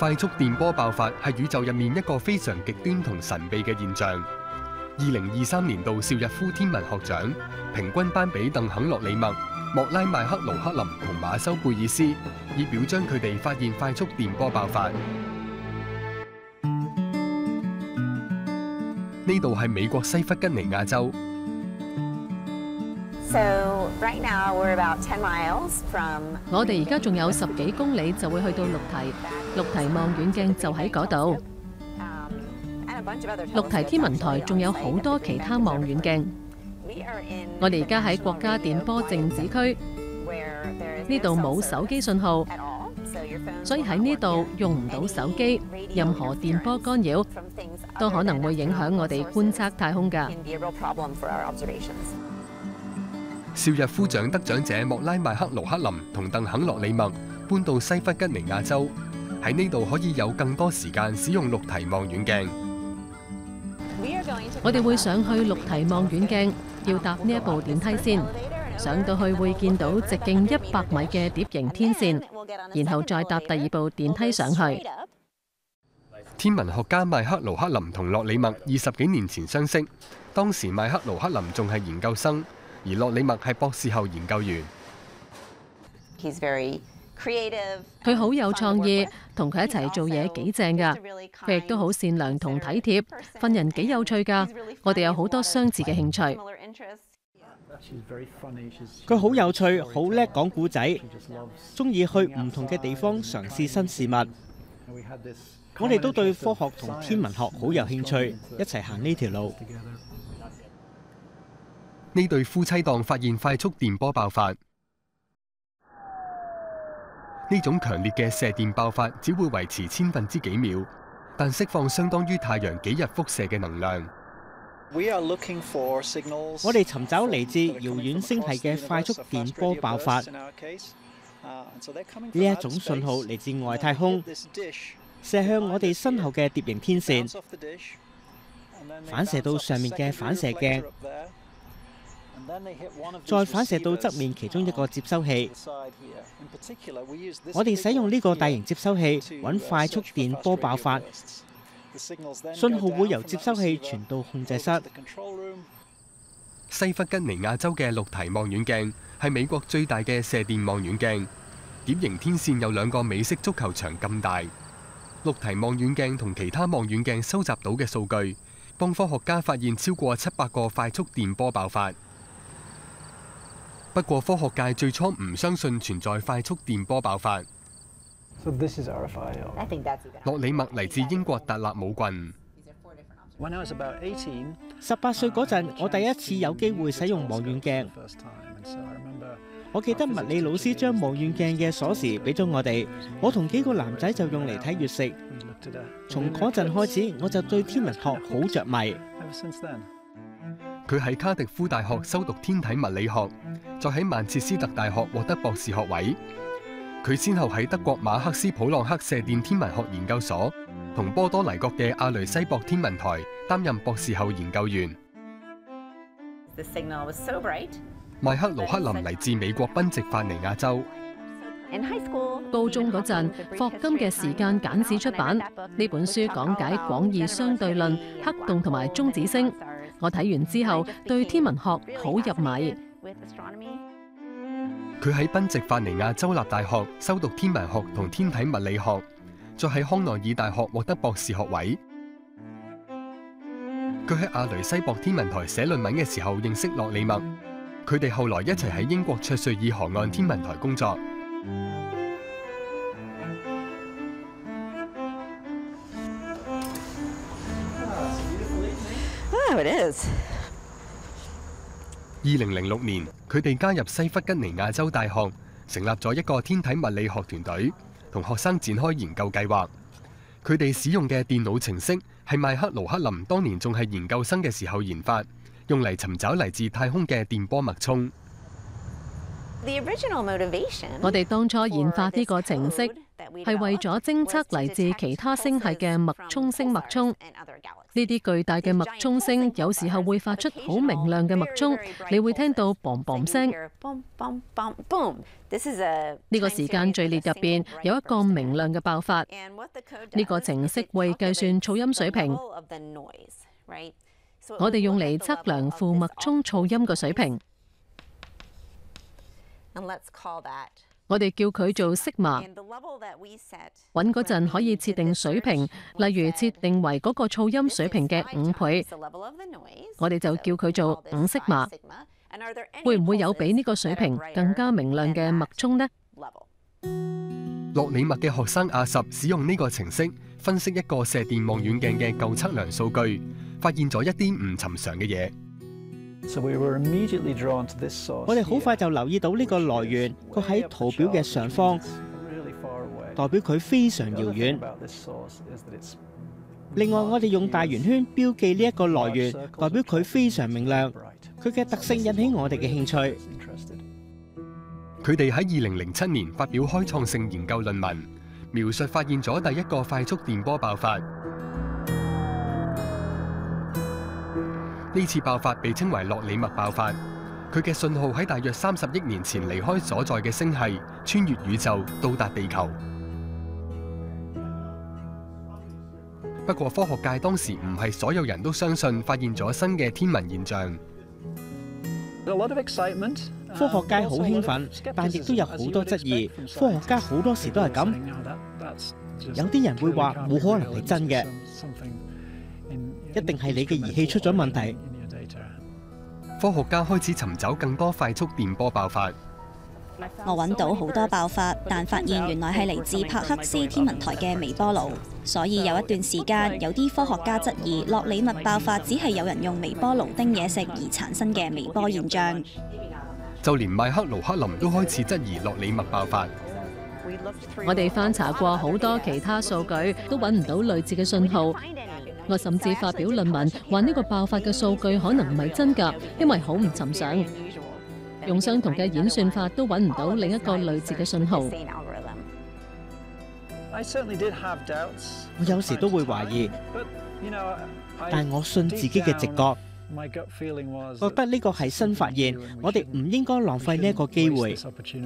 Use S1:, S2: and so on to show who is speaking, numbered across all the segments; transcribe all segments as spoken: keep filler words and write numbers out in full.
S1: 快速電波爆發係宇宙入面一個非常極端同神秘嘅現象。二零二三年度邵逸夫天文學獎平均頒俾鄧肯洛里默、莫拉邁克盧克林同馬修貝爾斯，以表彰佢哋發現快速電波爆發。呢度係美國西弗吉尼亞州。
S2: So right now we're about ten miles from。
S3: 我哋而家仲有十幾公里就會去到陸提，陸提望遠鏡就喺嗰度。陸提天文台仲有好多其他望遠鏡。我哋而家喺國家電波靜止區，呢度冇手機信號，所以喺呢度用唔到手機，任何電波干擾都可能會影響我哋觀測太空㗎。
S1: 邵逸夫獎得獎者莫拉邁克盧克林同鄧肯洛里默搬到西弗吉尼亞州，喺呢度可以有更多時間使用陸提望遠鏡。
S3: 我哋會上去陸提望遠鏡，要搭呢一部電梯先，上到去會見到直徑一百米嘅碟形天線，然後再搭第二部電梯上去。
S1: 天文學家邁克盧克林同洛里默二十幾年前相識，當時邁克盧克林仲係研究生，而洛里默係博士後研究員。
S3: 佢好有創意，同佢一齊做嘢幾正㗎。佢亦都好善良同體貼，份人幾有趣㗎。我哋有好多相似嘅興趣。
S4: 佢好有趣，好叻講故仔，中意去唔同嘅地方嘗試新事物。我哋都對科學同天文學好有興趣，一齊行呢條路。
S1: 呢對夫妻檔發現快速電波爆發。呢種強烈嘅射電爆發只會維持千分之幾秒，但釋放相當於太陽幾日輻射嘅能量。
S4: 我哋尋找嚟自遙遠星系嘅快速電波爆發。呢一種信號嚟自外太空，射向我哋身後嘅碟形天線，反射到上面嘅反射鏡，再反射到側面其中一個接收器。我哋使用呢個大型接收器揾快速電波爆發，信號會由接收器傳到控制室。
S1: 西弗吉尼亞州嘅陸提望遠鏡係美國最大嘅射電望遠鏡，碟形天線有兩個美式足球場咁大。陸提望遠鏡同其他望遠鏡收集到嘅數據，幫科學家發現超過七百個快速電波爆發。不過科學界最初唔相信存在快速電波爆發。洛里默嚟自英國達勒姆郡。
S4: 十八歲嗰陣，我第一次有機會使用望遠鏡。我記得物理老師將望遠鏡嘅鎖匙俾咗我哋，我同幾個男仔就用嚟睇月食。從嗰陣開始，我就對天文學好着迷。
S1: 佢喺卡迪夫大學修讀天體物理學，再喺曼徹斯特大學獲得博士學位。佢先後喺德國馬克斯普朗克射電天文學研究所同波多黎各嘅阿雷西博天文台擔任博士後研究員。邁克盧克林嚟自美國賓夕法尼亞州。
S3: 高中嗰陣，霍金嘅時間簡史出版，呢本書講解廣義相對論、黑洞同埋中子星。我睇完之後，對天文學好入迷。
S1: 佢喺賓夕法尼亞州立大學修讀天文學同天體物理學，再喺康奈爾大學獲得博士學位。佢喺阿雷西博天文台寫論文嘅時候認識洛里默，佢哋後來一齊喺英國卓瑞爾河岸天文台工作。二零零六年，佢哋加入西弗吉尼亞州大學，成立咗一個天體物理學團隊，同學生展開研究計劃。佢哋使用嘅電腦程式係邁克盧克林當年仲係研究生嘅時候研發，用嚟尋找嚟自太空嘅電波脈衝。
S3: 我哋當初研發呢個程式係為咗偵測嚟自其他星系嘅脈衝星脈衝， 呢啲巨大嘅脈衝聲有時候會發出好明亮嘅脈衝，你會聽到嘣嘣聲。呢個時間序列入邊有一個明亮嘅爆發。呢個程式會計算噪音水平，我哋用嚟測量負脈衝噪音嘅水平。我哋叫佢做色碼。揾嗰陣可以設定水平，例如設定為嗰個噪音水平嘅五倍，我哋就叫佢做五色碼。會唔會有比呢個水平更加明亮嘅脈衝呢？
S1: 洛里默嘅學生阿什使用呢個程式分析一個射電望遠鏡嘅舊測量數據，發現咗一啲唔尋常嘅嘢。
S4: 我哋好快就留意到呢個來源，佢喺圖表嘅上方，代表佢非常遙遠。另外，我哋用大圓圈標記呢一個來源，代表佢非常明亮。佢嘅特性引起我哋嘅興趣。
S1: 佢哋喺二零零七年發表開創性研究論文，描述發現咗第一個快速電波爆發。呢次爆發被稱為洛里默爆發，佢嘅信號喺大約三十億年前離開所在嘅星系，穿越宇宙到達地球。不過科學界當時唔係所有人都相信發現咗新嘅天文現象。
S4: 科學界好興奮，但亦都有好多質疑。科學家好多時都係咁，有啲人會話冇可能係真嘅。一定係你嘅儀器出咗問題。
S1: 科學家開始尋找更多快速電波爆發。
S5: 我揾到好多爆發，但發現原來係嚟自帕克斯天文台嘅微波爐。所以有一段時間，有啲科學家質疑洛里默爆發只係有人用微波爐叮嘢食而產生嘅微波現象。
S1: 就連麥克盧克林都開始質疑洛里默爆發。
S3: 我哋翻查過好多其他數據，都揾唔到類似嘅信號。我甚至發表論文，話呢個爆發嘅數據可能唔係真㗎，因為好唔尋常。用相同嘅演算法都揾唔到另一個類似嘅信號。
S4: 我有時都會懷疑，但我信自己嘅直覺，覺得呢個係新發現，我哋唔應該浪費呢一個機會。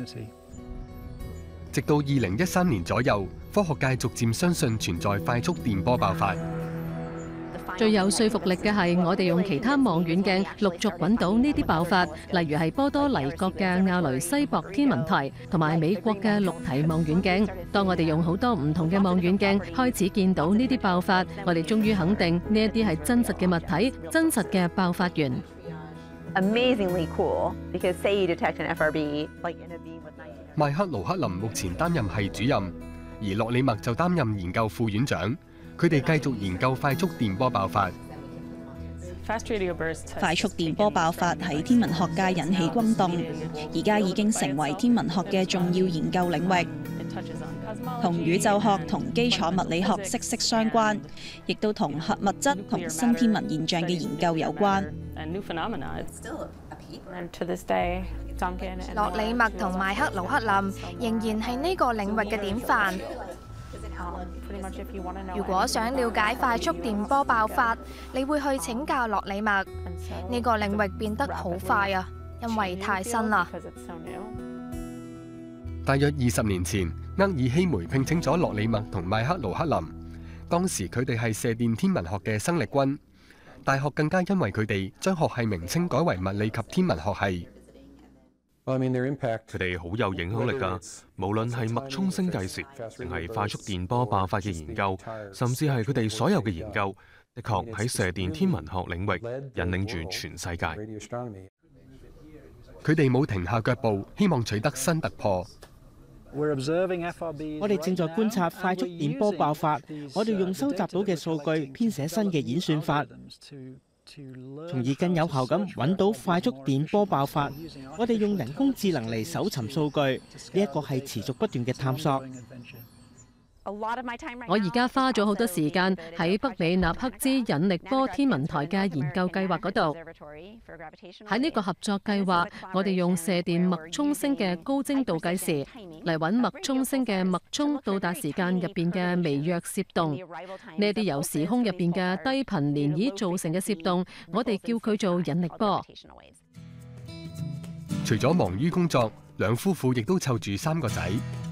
S1: 直到二零一三年左右，科學界逐漸相信存在快速電波爆發。
S3: 最有說服力嘅係，我哋用其他望遠鏡陸續揾到呢啲爆發，例如係波多黎各嘅亞雷西博天文台同埋美國嘅陸提望遠鏡。當我哋用好多唔同嘅望遠鏡開始見到呢啲爆發，我哋終於肯定呢一啲係真實嘅物體，真實嘅爆發源。
S2: Amazingly cool, because say you detect an F R B, like in a beam with night.
S1: 麥克盧克林目前擔任系主任，而洛里默就擔任研究副院長。佢哋繼續研究快速電波爆發。
S5: 快速電波爆發喺天文學界引起轟動，而家已經成為天文學嘅重要研究領域，同宇宙學同基礎物理學息息相關，亦都同核物質同新天文現象嘅研究有關。
S6: 洛里默同麥克盧克林仍然係呢個領域嘅典範。如果想了解快速電波爆發，你會去請教洛里默。呢個領域變得好快啊，因為太新啦。
S1: 大約二十年前，厄爾希梅聘請咗洛里默同麥克盧克林。當時佢哋係射電天文學嘅生力軍，大學更加因為佢哋將學系名稱改為物理及天文學系。
S7: 佢哋好有影響力㗎，無論係脈衝聲計時，定係快速電波爆發嘅研究，甚至係佢哋所有嘅研究，的確喺射電天文學領域引領住全世界。
S1: 佢哋冇停下腳步，希望取得新突破。
S4: 我哋正在觀察快速電波爆發，我哋用收集到嘅數據編寫新嘅演算法，從而更有效咁揾到快速電波爆發。我哋用人工智能嚟搜尋數據，呢一個係持續不斷嘅探索。
S3: 我而家花咗好多時間喺北美納克茲引力波天文台嘅研究計劃嗰度。喺呢個合作計劃，我哋用射電脈衝星嘅高精度計時嚟揾脈衝星嘅脈衝到達時間入邊嘅微弱攝動。呢啲由時空入邊嘅低頻漣漪造成嘅攝動，我哋叫佢做引力波。
S1: 除咗忙於工作，兩夫婦亦都湊住三個仔。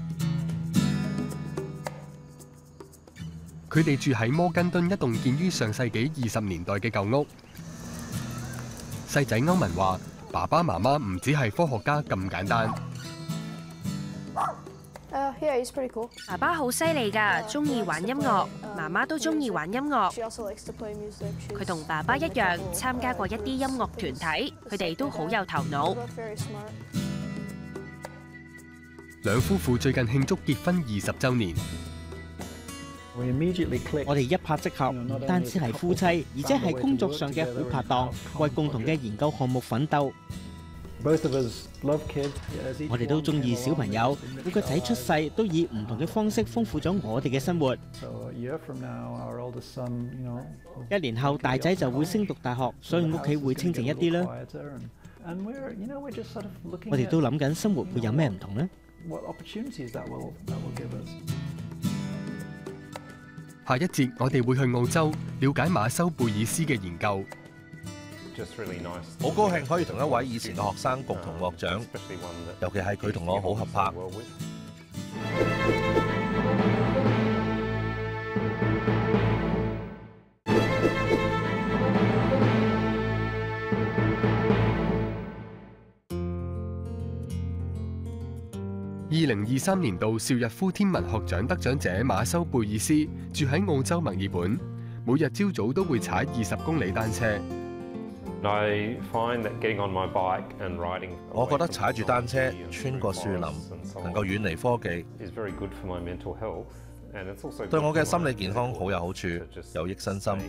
S1: 佢哋住喺摩根敦一棟建於上世紀二十年代嘅舊屋。細仔歐文話：爸爸媽媽唔只係科學家咁簡單。
S8: Uh, yeah, he's pretty cool.
S9: 爸爸好犀利㗎，中意玩音樂，媽媽都中意玩音樂。
S8: She also likes to play music. She's
S9: 佢同爸爸一樣，參加過一啲音樂團體，佢哋都好有頭腦。
S8: both very smart.
S1: 兩夫婦最近慶祝結婚二十週年。
S4: 我哋一拍即合，唔單止係夫妻，而且係工作上嘅好拍檔，為共同嘅研究項目奮鬥。我哋都中意小朋友，每個仔出世都以唔同嘅方式豐富咗我哋嘅生活。一年後大仔就會升讀大學，所以屋企會清靜一啲啦。我哋都諗緊生活會有咩唔同呢？
S1: 下一節我哋會去澳洲了解馬修貝爾斯嘅研究。
S10: 好高興可以同一位以前嘅學生共同獲獎，尤其係佢同我好合拍。
S1: 二零二三年度邵逸夫天文學獎得獎者馬修貝爾斯住喺澳洲墨爾本，每日朝早都會踩二十公里單車。
S10: 我覺得踩住單車穿過樹林，能夠遠離科技，對我嘅心理健康好有好處，有益身心。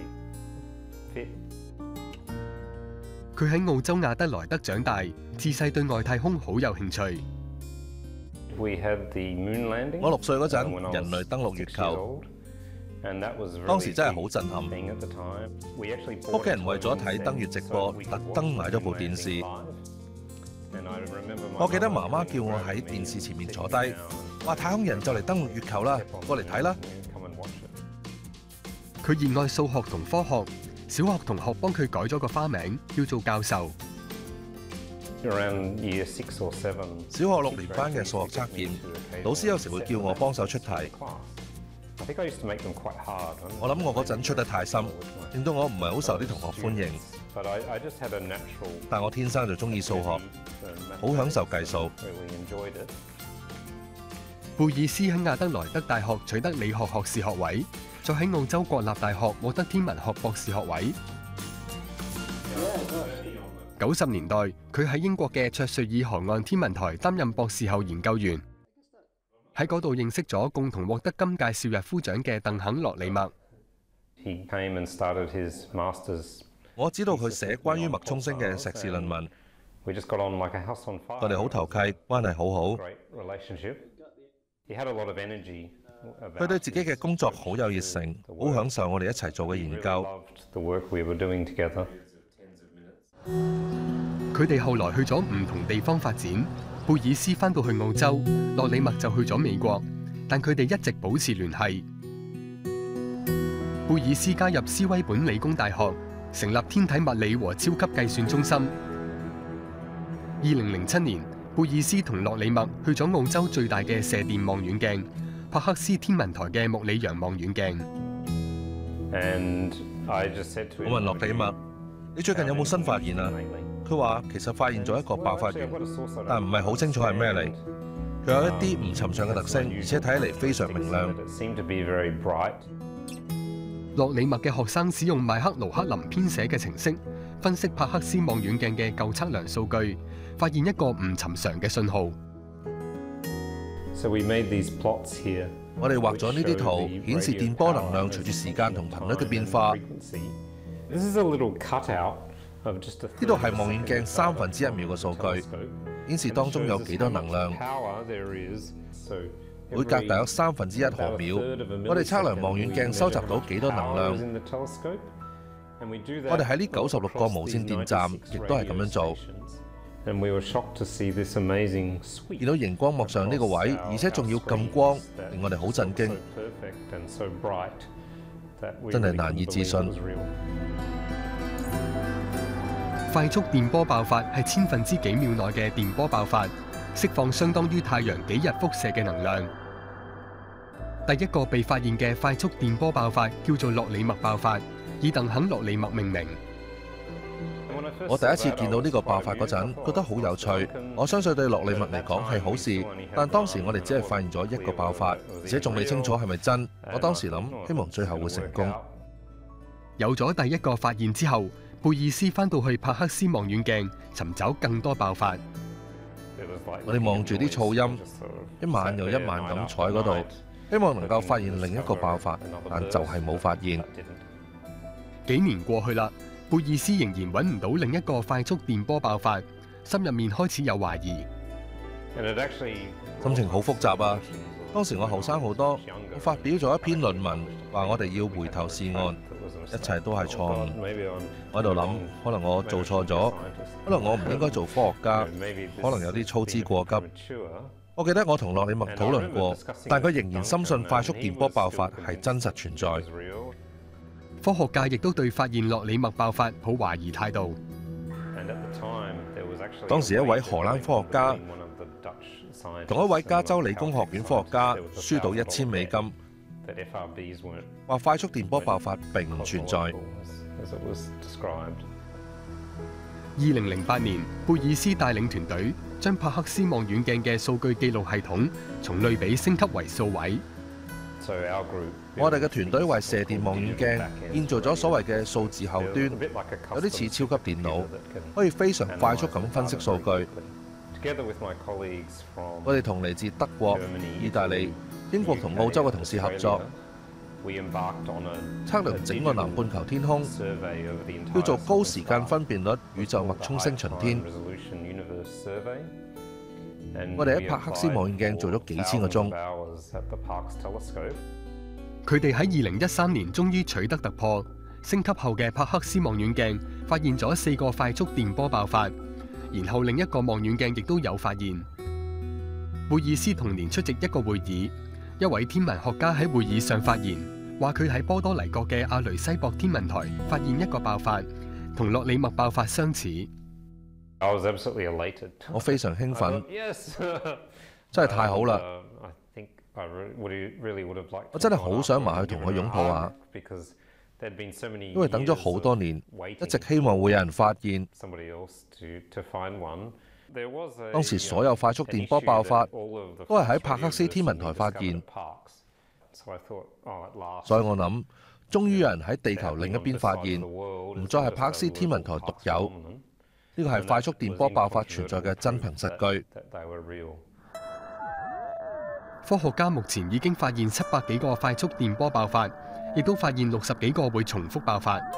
S1: 佢喺澳洲亞德萊德長大，自細對外太空好有興趣。
S10: 我六歲嗰陣，人類登陸月球，當時真係好震撼。屋企人為咗睇登月直播，特登買咗部電視。我記得媽媽叫我喺電視前面坐低，話太空人就嚟登陸月球啦，過嚟睇啦。
S1: 佢熱愛數學同科學，小學同學幫佢改咗個花名，叫做教授。
S10: 小學六年班嘅數學測驗，老師有時會叫我幫手出題。我諗我嗰陣出得太深，令到我唔係好受啲同學歡迎。但我天生就中意數學，好享受計數。
S1: 貝爾斯喺亞德萊德大學取得理學學士學位，再喺澳洲國立大學獲得天文學博士學位。九十年代，佢喺英國嘅卓瑞爾河岸天文台擔任博士後研究員，喺嗰度認識咗共同獲得今屆邵逸夫獎嘅鄧肯洛里默。
S10: 我知道佢寫關於脈衝星嘅碩士論文，我哋好投契，關係好好。佢對自己嘅工作好有熱誠，好享受我哋一齊做嘅研究。
S1: 佢哋後來去咗唔同地方發展，貝爾斯返到去澳洲，洛里默就去咗美國，但佢哋一直保持聯繫。貝爾斯加入斯威本理工大學，成立天體物理和超級計算中心。二零零七年，貝爾斯同洛里默去咗澳洲最大嘅射電望遠鏡——帕克斯天文台嘅穆里陽望遠鏡。
S10: 我問洛里默：你最近有冇新發現啊？佢話其實發現咗一個爆發源，但唔係好清楚係咩嚟。佢有一啲唔尋常嘅特性，而且睇起嚟非常明亮。
S1: 洛里默嘅學生使用麥克盧克林編寫嘅程式，分析帕克斯望遠鏡嘅舊測量數據，發現一個唔尋常嘅信號。
S10: 我哋畫咗呢啲圖，顯示電波能量隨住時間同頻率嘅變化。呢度係望遠鏡三分之一秒嘅數據，顯示當中有幾多能量。 每隔大約三分之一毫秒，我哋測量望遠鏡收集到幾多能量。我哋喺呢九十六個無線電站亦都係咁樣做。見到熒光幕上呢個位，而且仲要咁光，令我哋好震驚，真係難以置信。
S1: 快速電波爆發係千分之幾秒內嘅電波爆發，釋放相當於太陽幾日輻射嘅能量。第一個被發現嘅快速電波爆發叫做洛里默爆發，以鄧肯洛里默命名。
S10: 我第一次見到呢個爆發嗰陣，覺得好有趣。我相信對洛里默嚟講係好事，但當時我哋只係發現咗一個爆發，而且仲未清楚係咪真。我當時諗，希望最後會成功。
S1: 有咗第一個發現之後，貝爾斯返到去帕克斯望遠鏡尋找更多爆發。
S10: 我哋望住啲噪音，一晚又一晚咁坐喺嗰度，希望能夠發現另一個爆發，但就係冇發現。
S1: 幾年過去啦，貝爾斯仍然揾唔到另一個快速電波爆發，心入面開始有懷疑。
S10: 心情好複雜啊！當時我後生好多，我發表咗一篇論文，話我哋要回頭是岸，一切都係錯誤。我喺度諗，可能我做錯咗，可能我唔應該做科學家，可能有啲操之過急。我記得我同洛里默討論過，但佢仍然深信快速電波爆發係真實存在。
S1: 科學界亦都對發現洛里默爆發抱懷疑態度。
S10: 當時一位荷蘭科學家同一位加州理工學院科學家輸到一千美金，話快速電波爆發並唔存在。
S1: 二零零八年，貝爾斯帶領團隊將帕克斯望遠鏡嘅數據記錄系統從類比升級為數位。
S10: 我哋嘅團隊為射電望遠鏡建造咗所謂嘅數字後端，有啲似超級電腦，可以非常快速咁分析數據。我哋同嚟自德國、意大利、英國同澳洲嘅同事合作，測量整個南半球天空，叫做高時間分辨率宇宙脈衝星巡天。我哋喺帕克斯望遠鏡做咗幾千個鐘。
S1: 佢哋喺二零一三年終於取得突破，升級後嘅帕克斯望遠鏡發現咗四個快速電波爆發，然後另一個望遠鏡亦都有發現。貝爾斯同年出席一個會議，一位天文學家喺會議上發言，話佢喺波多黎各嘅阿雷西博天文台發現一個爆發，同洛里默爆發相似。
S10: 我非常興奮，真係太好啦！我真係好想埋去同佢擁抱下，因為等咗好多年，一直希望會有人發現。當時所有快速電波爆發都係喺帕克斯天文台發現，所以我諗，終於有人喺地球另一邊發現，唔再係帕克斯天文台獨有。呢個係快速電波爆發存在嘅真憑實據。
S1: 科學家目前已經發現七百幾個快速電波爆發，亦都發現六十幾個會重複爆發。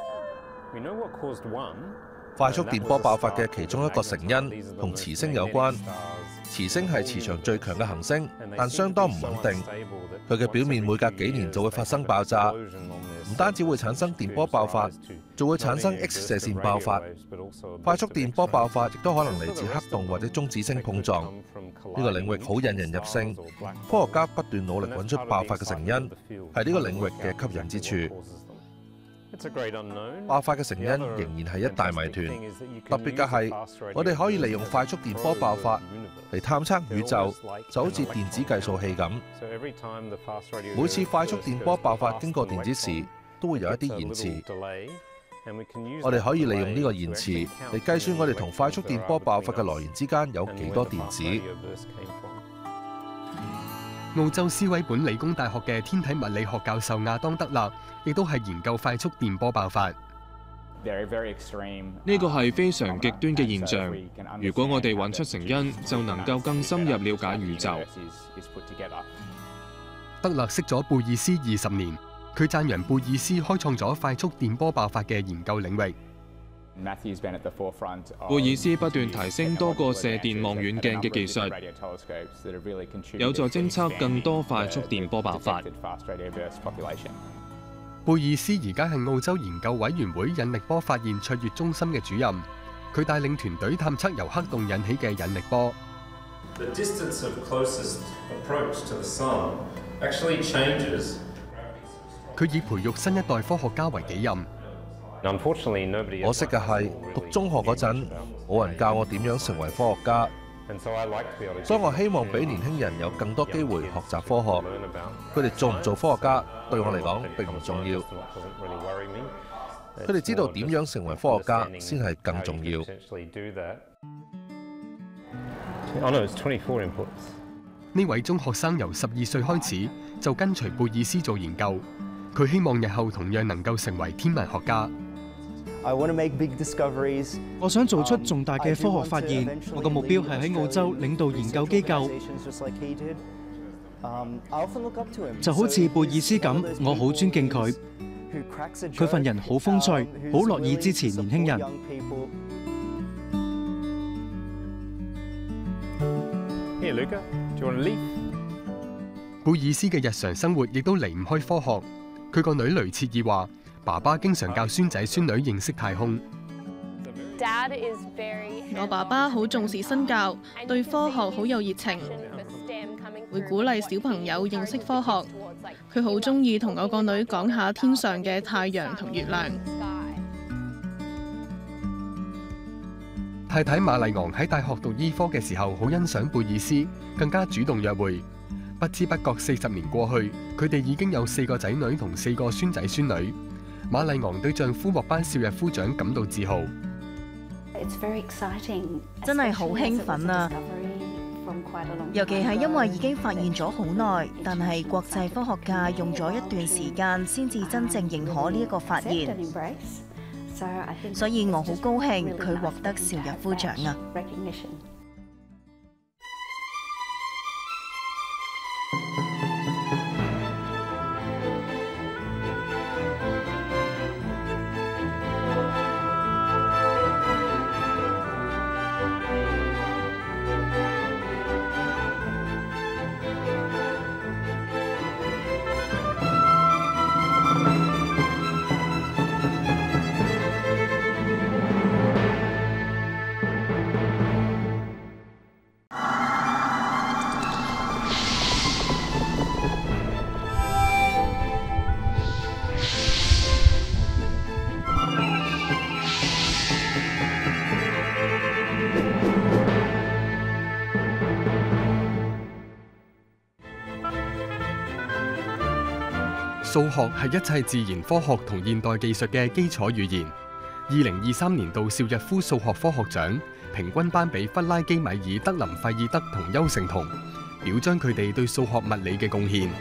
S10: 快速電波爆發嘅其中一個成因同磁星有關。磁星係磁場最強嘅行星，但相當唔穩定。佢嘅表面每隔幾年就會發生爆炸，唔單止會產生電波爆發，仲會產生 X 射線爆發。快速電波爆發亦都可能嚟自黑洞或者中子星碰撞。呢個領域好引人入勝，科學家不斷努力揾出爆發嘅成因，係呢個領域嘅吸引之處。爆發嘅成因仍然係一大謎團。特別嘅係，我哋可以利用快速電波爆發嚟探測宇宙，就好似電子計數器咁。每次快速電波爆發經過電子時，都會有一啲延遲。我哋可以利用呢個延遲嚟計算我哋同快速電波爆發嘅來源之間有幾多電子。
S1: 澳洲斯威本理工大學嘅天體物理學教授亞當德納，亦都係研究快速電波爆發。
S11: 呢個係非常極端嘅現象。如果我哋揾出成因，就能夠更深入了解宇宙。
S1: 德勒識咗貝爾斯二十年，佢讚揚貝爾斯開創咗快速電波爆發嘅研究領域。
S11: 貝爾斯不斷提升多個射電望遠鏡嘅技術，有助偵測更多快速電波爆發。
S1: 貝爾斯而家係澳洲研究委員會引力波發現卓越中心嘅主任，佢帶領團隊探測由黑洞引起嘅引力波。佢以培育新一代科學家為己任。
S10: 可惜嘅係，讀中學嗰陣冇人教我點樣成為科學家，所以我希望俾年輕人有更多機會學習科學。佢哋做唔做科學家對我嚟講並唔重要，佢哋知道點樣成為科學家先係更重要。
S1: 呢位中學生由十二歲開始就跟隨貝爾斯做研究，佢希望日後同樣能夠成為天文學家。
S4: 我想做出重大嘅科學發現，我嘅目標係喺澳洲領導研究機構。就好似貝爾斯咁，我好尊敬佢。佢份人好風趣，好樂意支持年輕人。
S1: 貝爾斯嘅日常生活亦都離唔開科學。佢個女雷切爾話：爸爸經常教孫仔孫女認識太空。
S12: 我爸爸好重視身教，對科學好有熱情，會鼓勵小朋友認識科學。佢好中意同我個女講下天上嘅太陽同月亮。
S1: 太太瑪麗昂喺大學讀醫科嘅時候，好欣賞貝爾斯，更加主動約會。不知不覺四十年過去，佢哋已經有四個仔女同四個孫仔孫女。瑪麗昂對丈夫獲頒邵逸夫獎感到自豪。
S13: 真係好興奮啊！尤其係因為已經發現咗好耐，但係國際科學界用咗一段時間先至真正認可呢一個發現，所以我好高興佢獲得邵逸夫獎啊！
S1: 數學係一切自然科學同現代技術嘅基礎語言。二零二三年度邵逸夫數學科學獎平均頒俾弗拉基米爾、德林費爾德同丘成桐，表彰佢哋對數學物理嘅貢獻。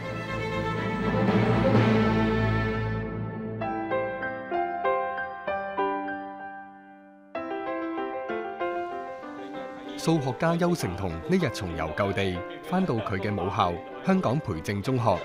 S1: 數學家丘成桐呢日重遊舊地，返到佢嘅母校香港培正中學。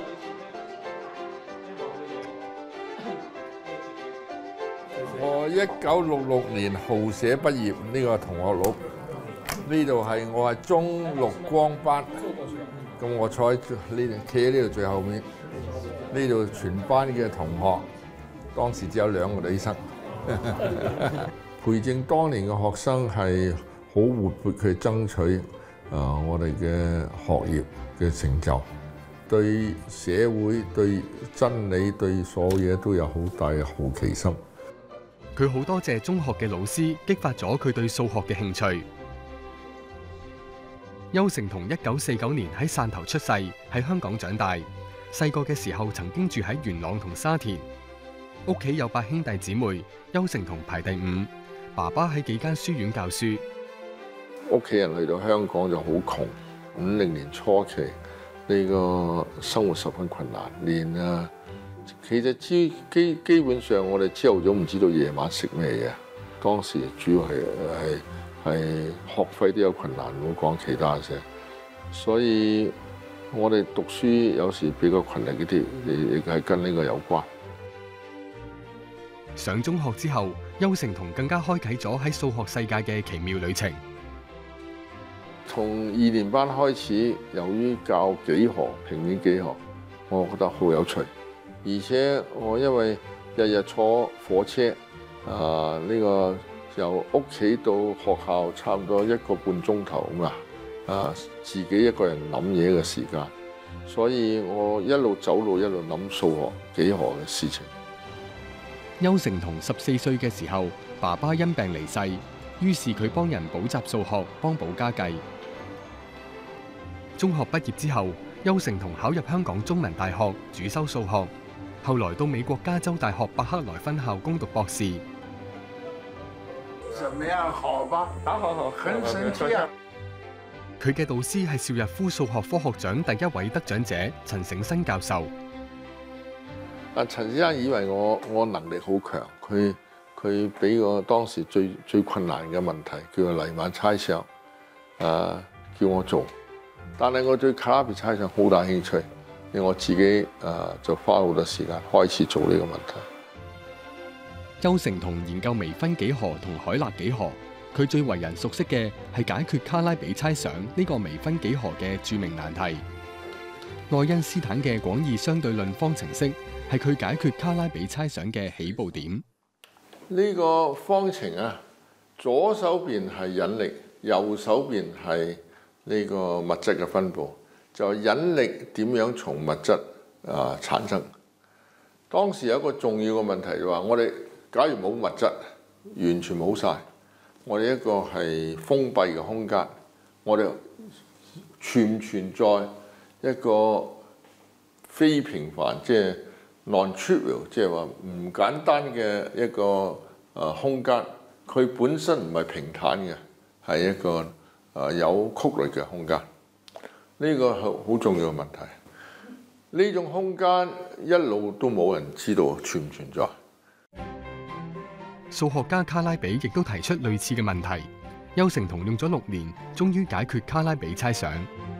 S14: 我一九六六年浩社畢業，呢個同學錄，呢度係我係中六光班，咁我坐喺呢度，企喺呢度最後面，呢度全班嘅同學，當時只有兩個女生。培正當年嘅學生係好活潑去爭取啊我哋嘅學業嘅成就，對社會、對真理、對所有嘢都有好大嘅好奇心。
S1: 佢好多謝中學嘅老師，激發咗佢對數學嘅興趣。丘成桐一九四九年喺汕頭出世，喺香港長大。細個嘅時候曾經住喺元朗同沙田，屋企有八兄弟姊妹，丘成桐排第五。爸爸喺幾間書院教書。
S14: 屋企人去到香港就好窮，五零年初期呢個生活十分困難，連啊〜其實基基基本上，我哋朝頭早唔知道夜晚食咩嘢。當時主要係係係學費都有困難，唔好講其他嘢。所以我哋讀書有時比較困難啲，亦亦係跟呢個有關。
S1: 上中學之後，邱成桐更加開啟咗喺數學世界嘅奇妙旅程。
S14: 從二年班開始，由於教幾何、平面幾何，我覺得好有趣。而且我因為日日坐火車，啊呢、這個由屋企到學校差唔多一個半鐘頭咁啊，啊自己一個人諗嘢嘅時間，所以我一路走路一路諗數學、幾何嘅事情。
S1: 邱成桐十四歲嘅時候，爸爸因病離世，於是佢幫人補習數學，幫補家計。中學畢業之後，邱成桐考入香港中文大學，主修數學。後來到美國加州大學伯克萊分校攻讀博士。
S14: 怎麼樣？好吧，好好好，很神奇啊！
S1: 佢嘅導師係邵逸夫數學科學獎第一位得獎者陳醒新教授。
S14: 但陳先生以為我我能力好強，佢佢俾我當時最最困難嘅問題叫做黎曼猜想，誒、啊、叫我做。但係我對卡拉比猜想好大興趣，因為我自己誒、呃、就花好多時間開始做呢個問題。
S1: 邱成桐研究微分幾何同海納幾何，佢最為人熟悉嘅係解決卡拉比猜想呢個微分幾何嘅著名難題。愛因斯坦嘅廣義相對論方程式係佢解決卡拉比猜想嘅起步點。
S14: 呢個方程啊，左手邊係引力，右手邊係呢個物質嘅分佈，就引力點樣從物質啊產生。當時有一個重要嘅問題就話，我哋假如冇物質，完全冇晒，我哋一個係封閉嘅空間，我哋存唔存在一個非平凡，即係 non-trivial， 即係話唔簡單嘅一個啊空間，佢本身唔係平坦嘅，係一個啊有曲率嘅空間。呢個係好重要嘅問題。呢種空間一路都冇人知道存唔存在。
S1: 數學家卡拉比亦都提出類似嘅問題。邱成桐用咗六年，終於解決卡拉比猜想。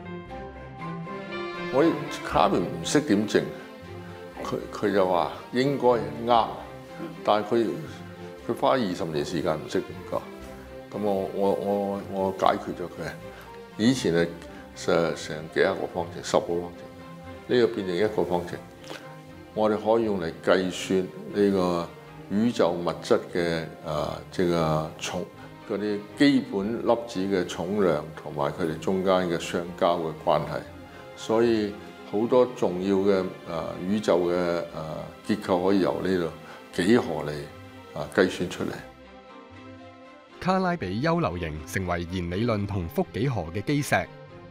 S14: 我卡拉比唔識點證，佢佢就話應該啱，但係佢佢花二十年時間唔識點講。咁我我我我解決咗佢。以前係成成幾廿個方程，十個方程，呢個變成一個方程。我哋可以用嚟計算呢個宇宙物質嘅啊，即係重嗰啲基本粒子嘅重量同埋佢哋中間嘅相交嘅關係。所以好多重要嘅啊宇宙嘅啊結構可以由呢度幾何嚟啊計算出嚟。
S1: 卡拉比邱流形成為弦理論同複幾何嘅基石。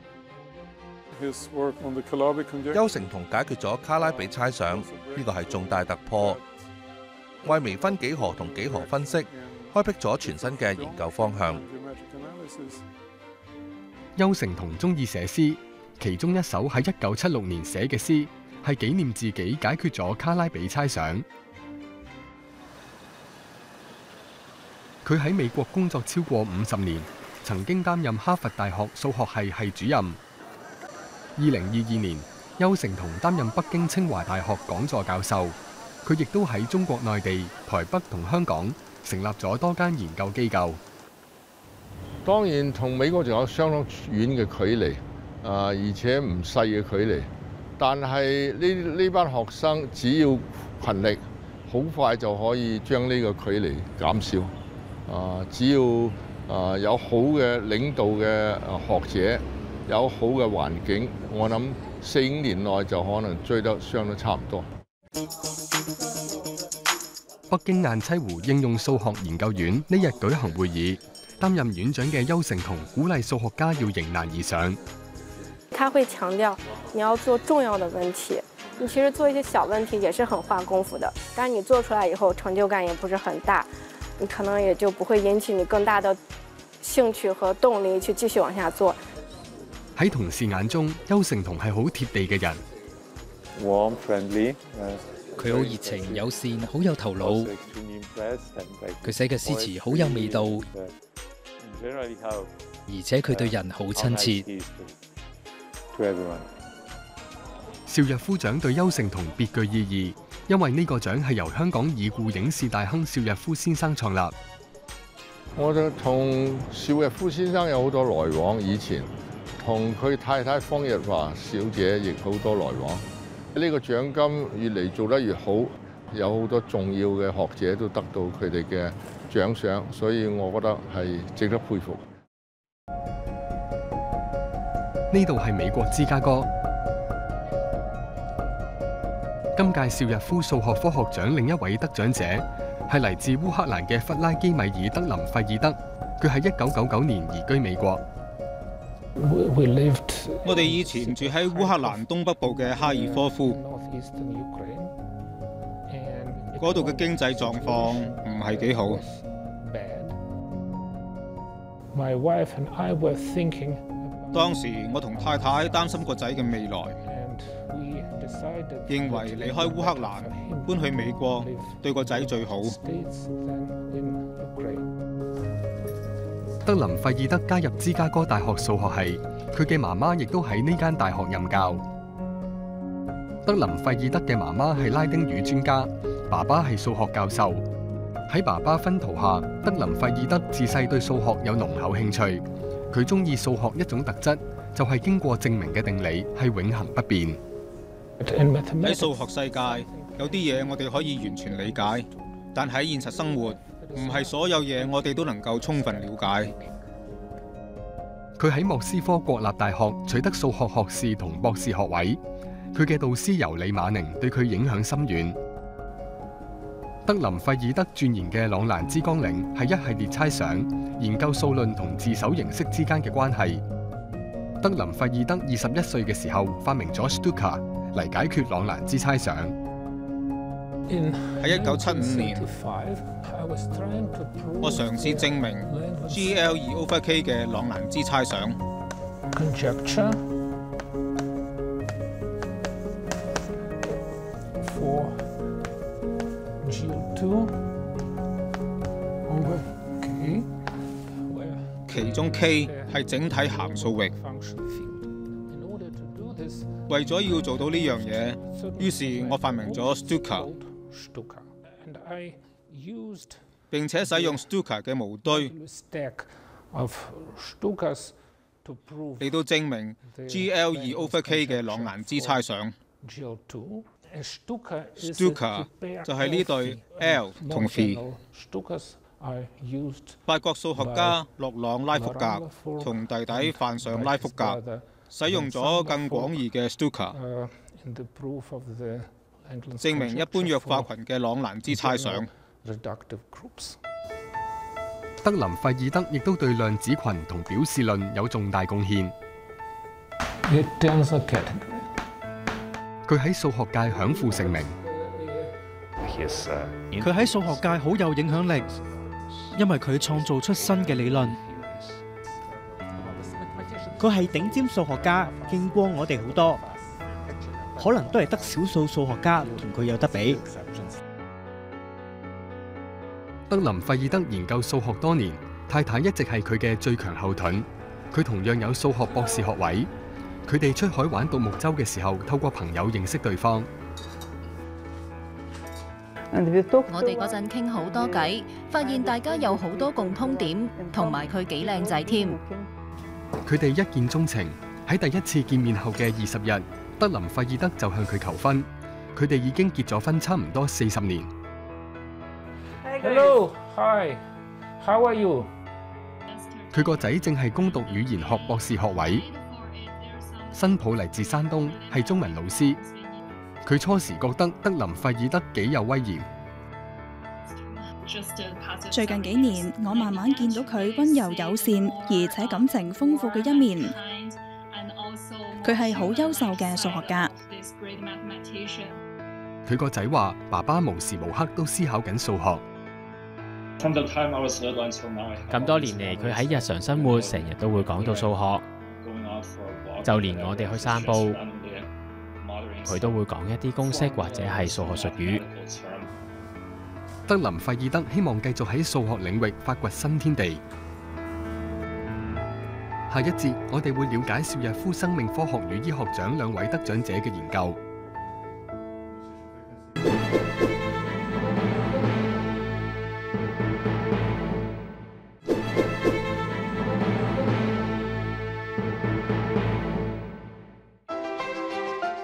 S10: 邱成桐解決咗卡拉比猜想，呢個係重大突破，為微分幾何同幾何分析開闢咗全新嘅研究方向。
S1: 邱成桐中意寫詩，其中一首喺一九七六年寫嘅詩係紀念自己解決咗卡拉比猜想。佢喺美國工作超過五十年，曾經擔任哈佛大學數學系系主任。二零二二年，邱成桐擔任北京清華大學講座教授。佢亦都喺中國內地、台北同香港成立咗多間研究機構。
S14: 當然，同美國仲有相當遠嘅距離，啊，而且唔細嘅距離。但係呢呢班學生只要勤力，好快就可以將呢個距離減少。啊，只要啊有好嘅領導嘅學者，有好嘅環境，我諗四五年內就可能追得相當差唔多。
S1: 北京雁棲湖應用數學研究院呢日舉行會議，擔任院長嘅邱成桐鼓勵數學家要迎難而上。
S8: 他會強調你要做重要的問題，你其實做一些小問題也是很花功夫的，但你做出來以後成就感也不是很大，你可能也就不會引起你更大的興趣和動力去繼續往下做。
S1: 喺同事眼中，邱成桐係好貼地嘅人。
S15: Warm, friendly,
S16: 佢好熱情、友善、好有頭腦。佢寫嘅詩詞好有味道，而且佢對人好親切。
S1: 邵逸夫獎對邱成桐別具意義， 因為呢個獎係由香港已故影視大亨邵逸夫先生創立。
S14: 我就同邵逸夫先生有好多來往，以前同佢太太方日華小姐亦好多來往。呢個獎金越嚟做得越好，有好多重要嘅學者都得到佢哋嘅獎賞，所以我覺得係值得佩服。
S1: 呢度係美國芝加哥。今屆邵逸夫數學科學獎另一位得獎者係嚟自烏克蘭嘅弗拉基米爾德林費爾德，佢喺一九九九年移居美國。
S17: 我哋以前住喺烏克蘭東北部嘅哈爾科夫，嗰度嘅經濟狀況唔係幾好。當時我同太太擔心個仔嘅未來，認為離開烏克蘭搬去美國對個仔最好。
S1: 德林費爾德加入芝加哥大學數學系，佢嘅媽媽亦都喺呢間大學任教。德林費爾德嘅媽媽係拉丁語專家，爸爸係數學教授。喺爸爸熏陶下，德林費爾德自細對數學有濃厚興趣。佢中意數學一種特質，就係經過證明嘅定理係永恆不變。
S17: 喺數學世界，有啲嘢我哋可以完全理解，但喺現實生活，唔係所有嘢我哋都能夠充分了解。
S1: 佢喺莫斯科國立大學取得數學學士同博士學位。佢嘅導師尤里馬寧對佢影響深遠。德林費爾德鑽研嘅朗蘭茲綱領係一系列猜想，研究數論同自首形式之間嘅關係。德林費爾德二十一歲嘅時候發明咗 Stuka 嚟解決朗蘭茲猜想。
S17: 喺一九七五年，我嘗試證明 G L 二 over K 嘅朗蘭茲猜想。其中 K 係整體函數域。為咗要做到呢樣嘢，於是我發明咗 Stuka， 並且使用 Stuka 嘅模堆嚟到證明 G L 二 over K 嘅朗蘭茲猜想。Stuka 就係呢對 L 同 V。法國數學家洛朗拉福格同弟弟范上拉福格使用咗更廣義嘅 Stuka， 證明一般弱化群嘅朗蘭茲猜想。
S1: 德林費爾德亦都對量子群同表示論有重大貢獻。佢喺數學界享負盛名。
S18: 佢喺數學界好有影響力，因為佢創造出新嘅理論。
S4: 佢係頂尖數學家，勁過我哋好多，可能都係得少數數學家同佢有得比。
S1: 德林費爾德研究數學多年，太太一直係佢嘅最強後盾。佢同樣有數學博士學位。佢哋出海玩獨木舟嘅時候，透過朋友認識對方。
S9: 我哋嗰陣傾好多偈，發現大家有好多共通點，同埋佢幾靚仔添。
S1: 佢哋一見鐘情，喺第一次見面後嘅二十日，德林費爾德就向佢求婚。佢哋已經結咗婚差唔多四十年。
S19: Hello, hi, how are you？
S1: 佢個仔正係攻讀語言學博士學位。新抱嚟自山東，係中文老師。佢初時覺得德林費爾德幾有威嚴。
S5: 最近幾年，我慢慢見到佢溫柔友善，而且感情豐富嘅一面。佢係好優秀嘅數學家。
S1: 佢個仔話：爸爸無時無刻都思考緊數學。
S20: 咁多年嚟，佢喺日常生活成日都會講到數學，就連我哋去散步，佢都會講一啲公式或者係數學術語。
S1: 德林費爾德希望繼續喺數學領域發掘新天地。下一節我哋會了解邵逸夫生命科學與醫學獎兩位得獎者嘅研究。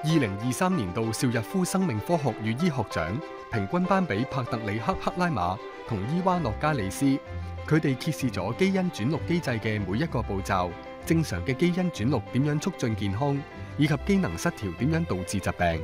S1: 二零二三年度邵逸夫生命科學與醫學獎平均頒俾帕特里克克拉馬同伊娃諾加利斯，佢哋揭示咗基因轉錄機制嘅每一個步驟，正常嘅基因轉錄點樣促進健康，以及機能失調點樣導致疾病。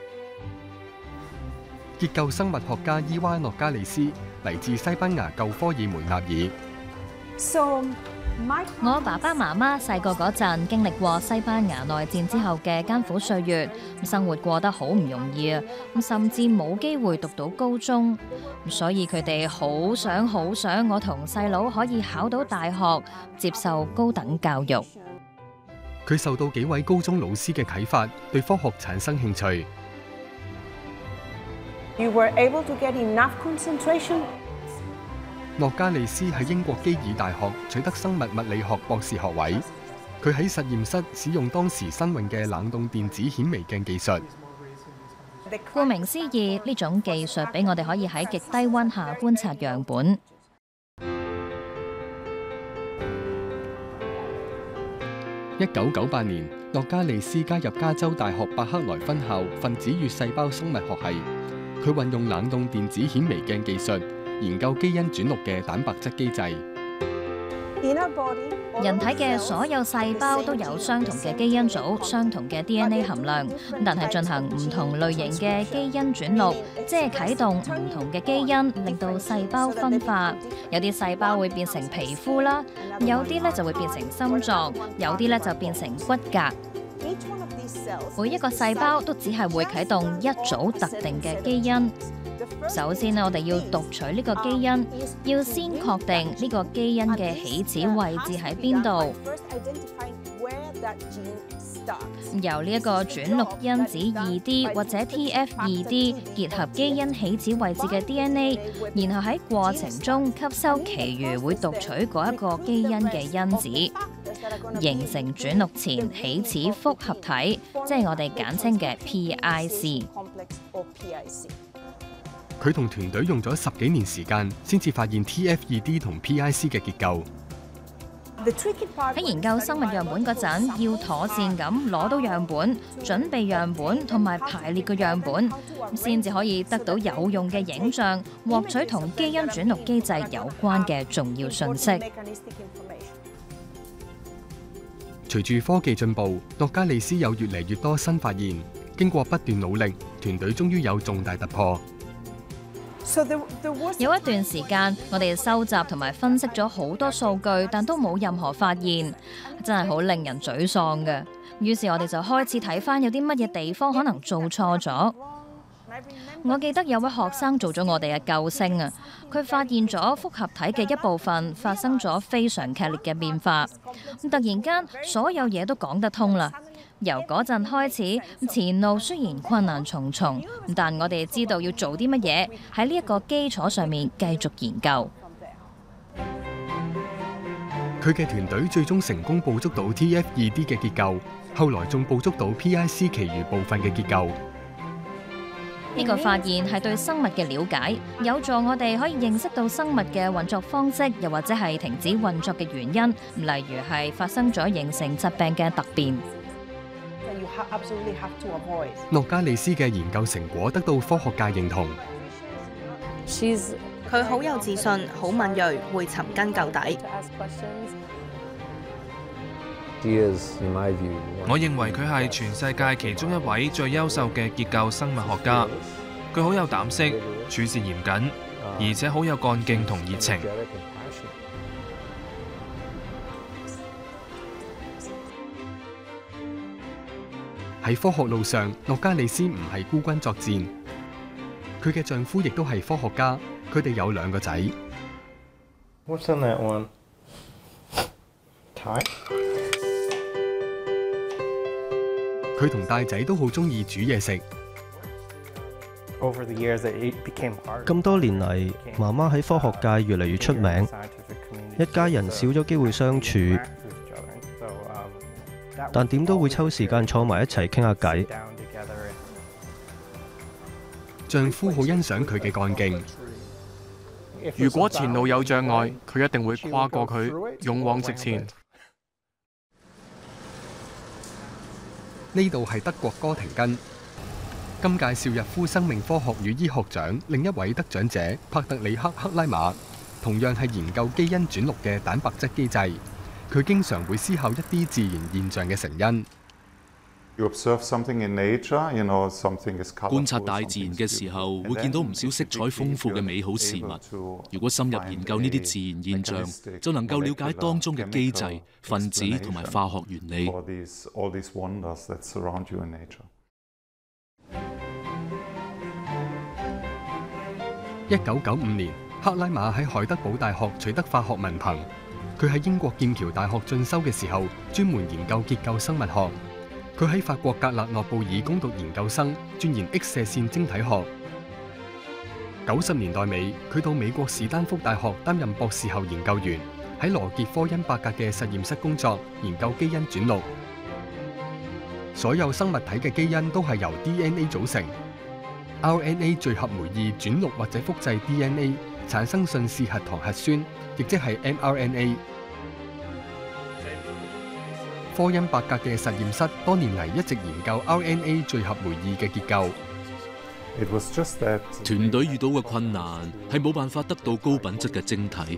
S1: 結構生物學家伊娃諾加利斯嚟自西班牙舊科爾梅納爾。
S21: So, 我爸爸媽媽細個嗰陣經歷過西班牙內戰之後嘅艱苦歲月，生活過得好唔容易啊！甚至冇機會讀到高中，所以佢哋好想好想我同細佬可以考到大學，接受高等教育。
S1: 佢受到幾位高中老師嘅啟發，對科學產生興趣。
S21: You were able to get enough concentration?
S1: 諾加利斯喺英國基爾大學取得生物物理學博士學位。佢喺實驗室使用當時新穎嘅冷凍電子顯微鏡技術。
S21: 顧名思義，呢種技術俾我哋可以喺極低溫下觀察樣本。
S1: 一九九八年，諾加利斯加入加州大學伯克萊分校分子與細胞生物學系。佢運用冷凍電子顯微鏡技術，研究基因轉錄嘅蛋白質機制。
S21: 人體嘅所有細胞都有相同嘅基因組、相同嘅 D N A 含量，但係進行唔同類型嘅基因轉錄，即係啟動唔同嘅基因，令到細胞分化。有啲細胞會變成皮膚啦，有啲咧就會變成心臟，有啲咧就變成骨骼。每一個細胞都只係會啟動一組特定嘅基因。首先我哋要讀取呢個基因，要先確定呢個基因嘅起始位置喺邊度。由呢一個轉錄因子二 D 或者 T F 二 D 結合基因起始位置嘅 D N A， 然後喺過程中吸收其餘會讀取嗰一個基因嘅因子，形成轉錄前起始複合體，即係我哋簡稱嘅 P I C。
S1: 佢同團隊用咗十幾年時間，先至發現 T F 二 D 同 P I C 嘅結構。
S21: 喺研究生物樣本嗰陣，要妥善咁攞到樣本、準備樣本同埋排列嘅樣本，先至可以得到有用嘅影像，獲取同基因轉錄機制有關嘅重要信息。
S1: 隨住科技進步，諾加利斯有越嚟越多新發現。經過不斷努力，團隊終於有重大突破。
S21: 有一段時間，我哋收集同埋分析咗好多數據，但都冇任何發現，真係好令人沮喪嘅。於是我哋就開始睇返有啲乜嘢地方可能做錯咗。我記得有位學生做咗我哋嘅救星啊！佢發現咗複合體嘅一部分發生咗非常劇烈嘅變化，突然間所有嘢都講得通啦。由嗰陣開始，前路雖然困難重重，但我哋知道要做啲乜嘢，喺呢一個基礎上面繼續研究。
S1: 佢嘅團隊最終成功捕捉到 T F 二 D 嘅結構，後來仲捕捉到 P I C 其餘部分嘅結構。
S21: 呢個發現係對生物嘅了解，有助我哋可以認識到生物嘅運作方式，又或者係停止運作嘅原因，例如係發生咗形成疾病嘅突變。
S1: 諾加利斯嘅研究成果得到科學界認同。
S5: 佢好有自信，好敏鋭，會尋根究底。
S11: 我認為佢係全世界其中一位最優秀嘅結構生物學家。佢好有膽識，處事嚴謹，而且好有幹勁同熱情。
S1: 喺科學路上，諾加利斯唔係孤軍作戰，佢嘅丈夫亦都係科學家，佢哋有兩個仔。
S22: What's on that one? Tie?
S1: 佢同大仔都好中意煮嘢食。
S23: 咁多年嚟，媽媽喺科學界越嚟越出名，一家人少咗機會相處，但點都會抽時間坐埋一齊傾下偈。
S1: 丈夫好欣賞佢嘅幹勁。
S7: 如果前路有障礙，佢一定會跨過佢，勇往直前。
S1: 呢度係德國哥廷根。今屆邵逸夫生命科學與醫學獎另一位得獎者帕特里克克拉馬，同樣係研究基因轉錄嘅蛋白質機制。佢經常會思考一啲自然現象嘅成因。
S2: 觀察大自然嘅時候，會見到唔少色彩豐富嘅美好事物。如果深入研究呢啲自然現象，就能夠了解當中嘅機制、分子同埋化學原理。
S1: 一九九五年，克拉馬喺海德堡大學取得化學文憑。佢喺英國劍橋大學進修嘅時候，專門研究結構生物學。佢喺法國格勒諾布爾攻讀研究生，鑽研 X 射線晶體學。九十年代尾，佢到美國史丹福大學擔任博士後研究員，喺羅傑科恩伯格嘅實驗室工作，研究基因轉錄。所有生物體嘅基因都係由 D N A 組成 ，R N A 聚合酶二轉錄或者複製 D N A， 產生信使核糖核酸，亦即係 mRNA。科恩伯格嘅實驗室多年嚟一直研究 R N A 聚合酶二嘅結構。
S2: 團隊遇到嘅困難係冇辦法得到高品質嘅晶體，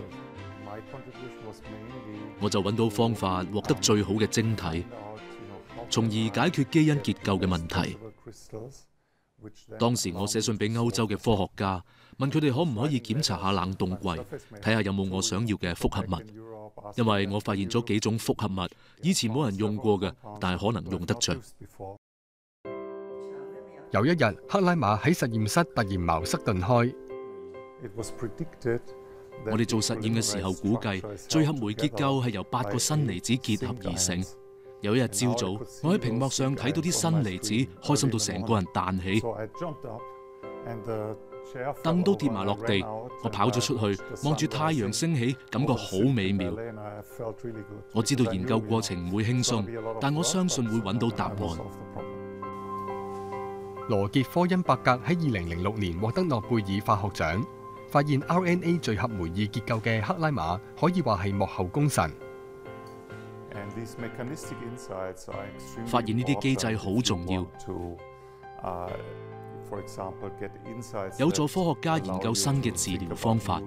S2: 我就揾到方法獲得最好嘅晶體，從而解決基因結構嘅問題。當時我寫信俾歐洲嘅科學家，問佢哋可唔可以檢查下冷凍櫃，睇下有冇我想要嘅複合物。因為我發現咗幾種複合物，以前冇人用過嘅，但係可能用得着。
S1: 有一日，克拉馬喺實驗室突然茅塞頓開。
S2: 我哋做實驗嘅時候估計，聚合酶結構係由八個新離子結合而成。有一日朝早，我喺屏幕上睇到啲新離子，開心到成個人彈起，燈都跌埋落地。我跑咗出去，望住太陽升起，感覺好美妙。我知道研究過程唔會輕鬆，但我相信會揾到答案。
S1: 羅傑科恩伯格喺二零零六年獲得諾貝爾化學獎，發現 R N A 聚合酶二結構嘅克拉馬可以話係幕後功臣。
S2: 發現呢啲機制好重要，有助科學家研究新嘅治療方法。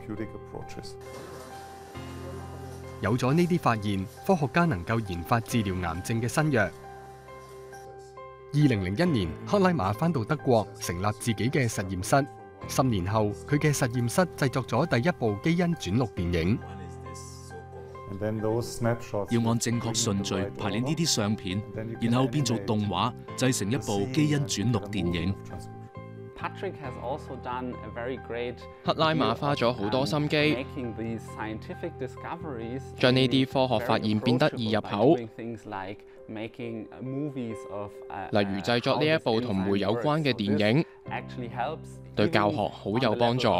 S1: 有咗呢啲發現，科學家能夠研發治療癌症嘅新藥。二零零一年，克拉馬返到德國，成立自己嘅實驗室。十年後，佢嘅實驗室製作咗第一部基因轉錄電影。
S2: 要按正確順序排列呢啲相片，然後變做動畫，製成一部基因轉錄電影。
S3: 克拉馬花咗好多心機，將呢啲科學發現變得易入口。例如製作呢一部同煤有關嘅電影，對教學好有幫助。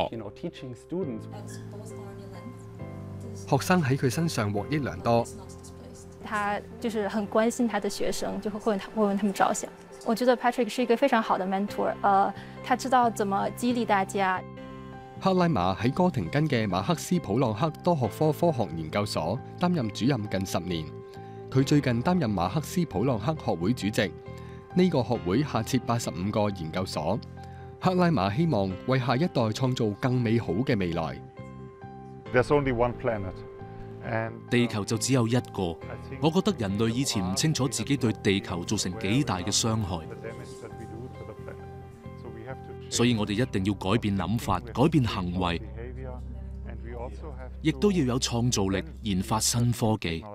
S1: 學生喺佢身上獲益良多。
S6: 他就是很關心他的學生，就會為為他們着想。我覺得 Patrick 是一個非常好的 mentor， 呃，他知道怎麼激勵大家。
S1: 克拉馬喺哥廷根嘅馬克斯普朗克多學科科學研究所擔任主任近十年。佢最近擔任馬克斯普朗克學會主席。呢、這個學會下設八十五個研究所。克拉馬希望為下一代創造更美好嘅未來。
S2: 地球就只有一個，我覺得人類以前唔清楚自己對地球造成幾大嘅傷害，所以我哋一定要改變諗法，改變行為，亦都要有創造力，研發新科技。